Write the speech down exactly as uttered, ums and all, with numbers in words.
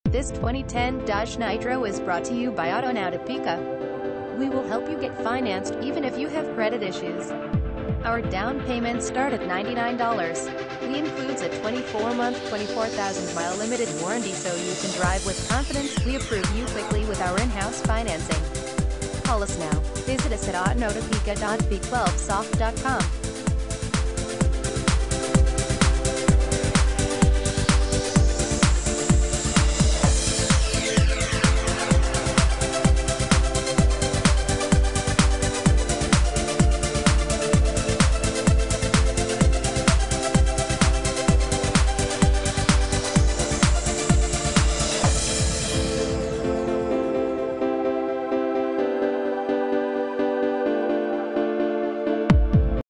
This twenty ten Dodge Nitro is brought to you by AutoNow Topeka. We will help you get financed even if you have credit issues. Our down payments start at ninety-nine dollars. We includes a twenty-four month, twenty-four thousand mile limited warranty so you can drive with confidence. We approve you quickly with our in-house financing. Call us now. Visit us at auto now topeka dot b twelve soft dot com.